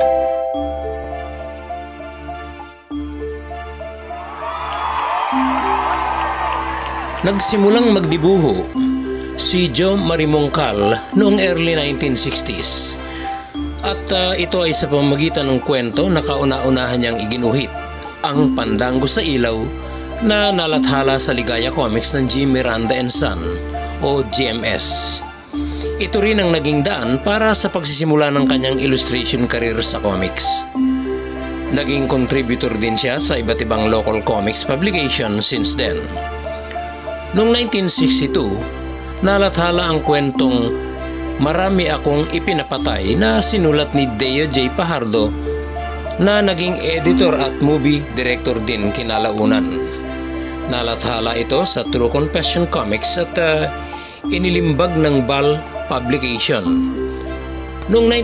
Nagsimulang magdibuho si Joe Marimongkal noong early 1960s at ito ay sa pamamagitan ng kwento na kauna-unahan niyang iginuhit, ang Pandango sa Ilaw, na nalathala sa Ligaya Comics ng G. Miranda and Son o GMS. Ito rin ang naging daan para sa pagsisimula ng kanyang illustration career sa comics. Naging contributor din siya sa iba't ibang local comics publication since then. Noong 1962, nalathala ang kwentong Marami Akong Ipinapatay na sinulat ni Deo J. Pajardo na naging editor at movie director din kinalaunan. Nalathala ito sa True Confession Comics at inilimbag ng BAL Publication. Noong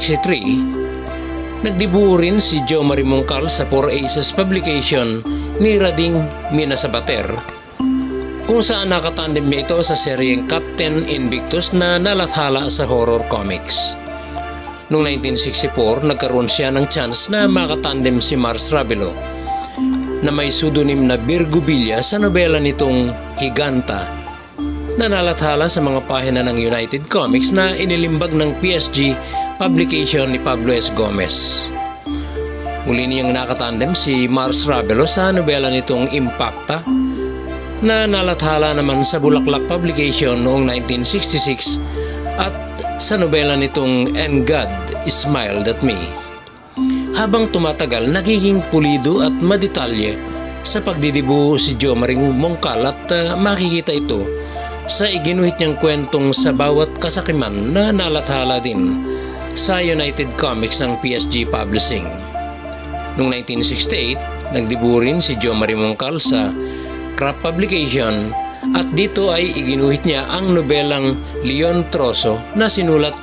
1963, nagdibuo rin si Joe Marimongkal sa Four Aces Publication ni Rading Minasabater, kung saan nakatandem niya ito sa seryeng Captain Invictus na nalathala sa horror comics. Noong 1964, nagkaroon siya ng chance na makatandem si Mars Ravelo na may pseudonym na Virgo Villa sa nobela nitong Higanta na nalathala sa mga pahina ng United Comics na inilimbag ng PSG publication ni Pablo S. Gomez. Muli niyang nakatandem si Mars Ravelo sa nobela nitong Impacta na nalathala naman sa Bulaklak Publication noong 1966 at sa nobela nitong And God Smiled at Me. Habang tumatagal, nagiging pulido at madetalye sa pagdidibuho si Joe Marimongkal at makikita ito sa iginuhit niyang kwentong Sa Bawat Kasakiman na nalathala din sa United Comics ng PSG Publishing. Noong 1968, nagdibuho rin si Joe Marimongkal sa Craft Publication at dito ay iginuhit niya ang nobelang Leon Troso na sinulat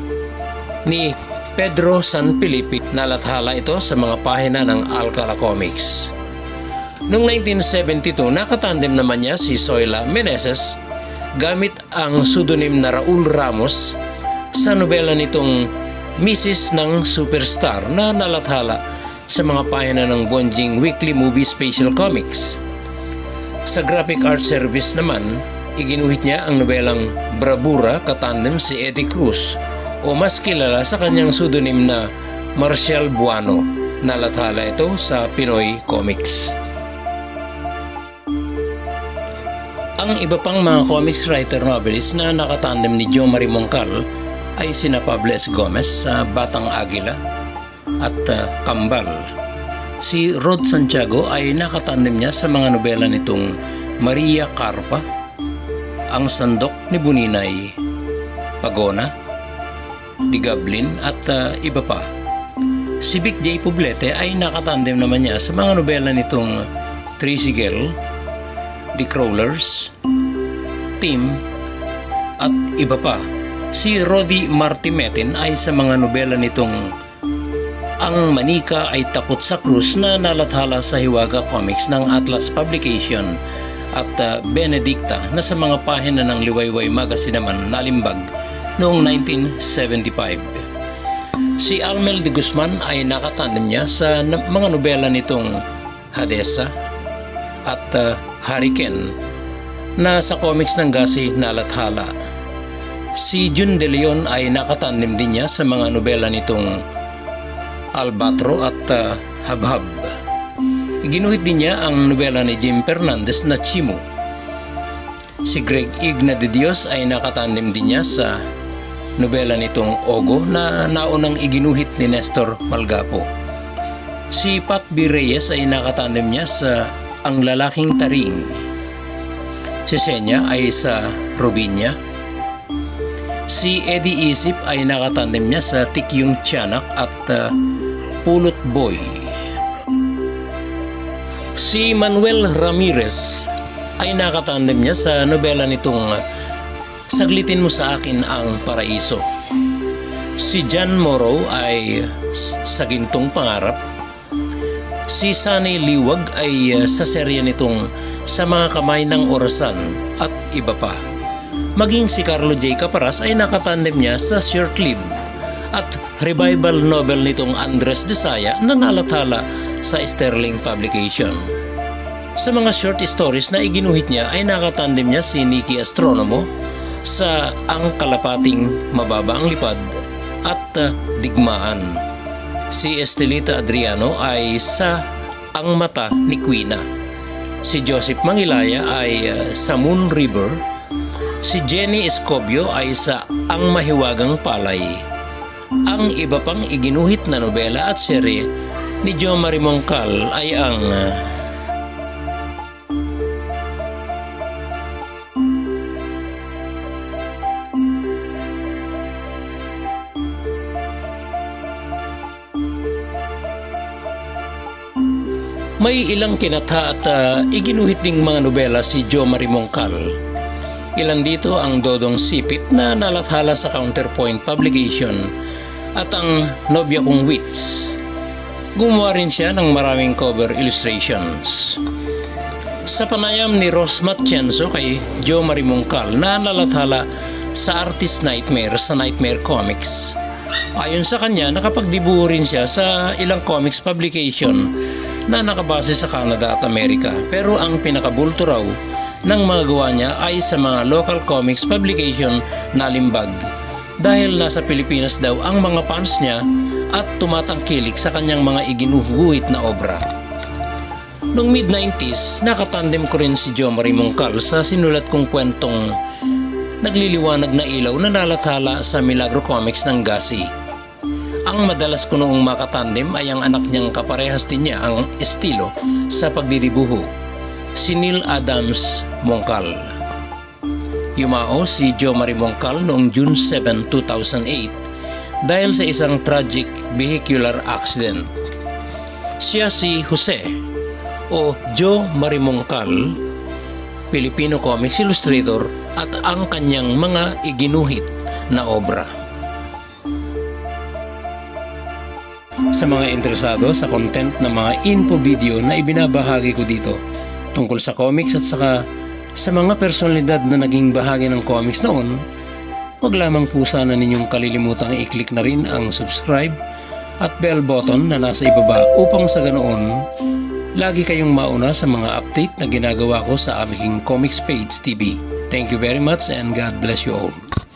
ni Pedro San Felipe. Nalathala ito sa mga pahina ng Alcala Comics. Noong 1972, nakatandem naman niya si Zoila Meneses gamit ang pseudonym na Raul Ramos sa nobela nitong Mrs. ng Superstar na nalathala sa mga pahina ng Bonjing Weekly Movie Special Comics. Sa Graphic Art Service naman, iginuhit niya ang nobelang Bravura katandem si Eddie Cruz o mas kilala sa kanyang pseudonym na Marcial Buano. Nalathala ito sa Pinoy Comics. Ang iba pang mga comics writer novelist na nakatandem ni Joe Marimongkal ay sina Pablo S. Gomez sa Batang Agila at Kambal. Si Rod Santiago ay nakatandem niya sa mga nobela nitong Maria Carpa, Ang Sandok ni Buninay, Pagona, Di Gablin at iba pa. Si Vic J. Poblete ay nakatandem naman niya sa mga nobela nitong Tracy Girl, The Crawlers, Team at iba pa. Si Roddy Martimetin ay sa mga nobela nitong Ang Manika Ay Takot sa Krus na nalathala sa Hiwaga Comics ng Atlas Publication at Benedicta na sa mga pahina ng Liwayway Magazine naman nalimbag noong 1975. Si Almel de Guzman ay nakatandem niya sa mga nobela nitong Hadesa at Hurricane na sa comics ng Gasi nalathala. Si Jun De Leon ay nakatandem din niya sa mga nobela nitong Albatro at Habhab. Iginuhit din niya ang nobela ni Jim Fernandez na Chimo. Si Greg Igna de Dios ay nakatandem din niya sa nobela nitong Ogo na naunang iginuhit ni Nestor Malgapo. Si Pat B. Reyes ay nakatandem niya sa Ang Lalaking Taring. Si Senya ay sa Robinya. Si Eddie Isip ay nakatandem niya sa Tikyong Tiyanak at Pulot Boy. Si Manuel Ramirez ay nakatandem niya sa nobela nitong Saglitin Mo Sa Akin Ang Paraiso. Si John Morrow ay sa Gintong Pangarap. Si Sunny Liwag ay sa serye nitong Sa Mga Kamay ng Orasan at iba pa. Maging si Carlo J. Caparas ay nakatandem niya sa short-lived at revival novel nitong Andres Desaya na nalathala sa Sterling Publication. Sa mga short stories na iginuhit niya ay nakatandem niya si Nikki Astronomo sa Ang Kalapating Mababa ang Lipad at Digmaan. Si Estelita Adriano ay sa Ang Mata ni Quina. Si Joseph Mangilaya ay sa Moon River. Si Jenny Escobio ay sa Ang Mahiwagang Palay. Ang iba pang iginuhit na nobela at serye ni Jo Marimongkal ay ang may ilang kinata at iginuhit ding mga nobela si Jo Marimongkal. Ilan dito ang Dodong Sipit na nalathala sa Counterpoint Publication at ang Nobya Kong Wits. Gumawa rin siya ng maraming cover illustrations. Sa panayam ni Ross Matienzo kay Jo Marimongkal na nalathala sa Artist Nightmare sa Nightmare Comics. Ayon sa kanya, nakapagdibuho rin siya sa ilang comics publication na nakabase sa Canada at Amerika, pero ang pinakabulto raw ng mga gawa niya ay sa mga local comics publication na limbag dahil nasa Pilipinas daw ang mga fans niya at tumatangkilik sa kanyang mga iginuguhit na obra. Noong mid-90s, nakatandem ko rin si Jo Marimongkal sa sinulat kong kwentong Nagliliwanag na Ilaw na nalathala sa Milagro Comics ng Gasi. Ang madalas ko noong makatandem ay ang anak niyang kaparehas din niya ang estilo sa pagdidibuho, si Neil Adams Mongkal. Yumao si Jo Marimongkal noong June 7, 2008 dahil sa isang tragic vehicular accident. Siya si Jose o Jo Marimongkal, Filipino comics illustrator at ang kanyang mga iginuhit na obra. Sa mga interesado sa content ng mga info video na ibinabahagi ko dito tungkol sa comics at saka sa mga personalidad na naging bahagi ng comics noon, huwag lamang po sana ninyong kalilimutang i-click na rin ang subscribe at bell button na nasa ibaba upang sa ganoon lagi kayong mauna sa mga update na ginagawa ko sa aming Comics Page TV. Thank you very much and God bless you all.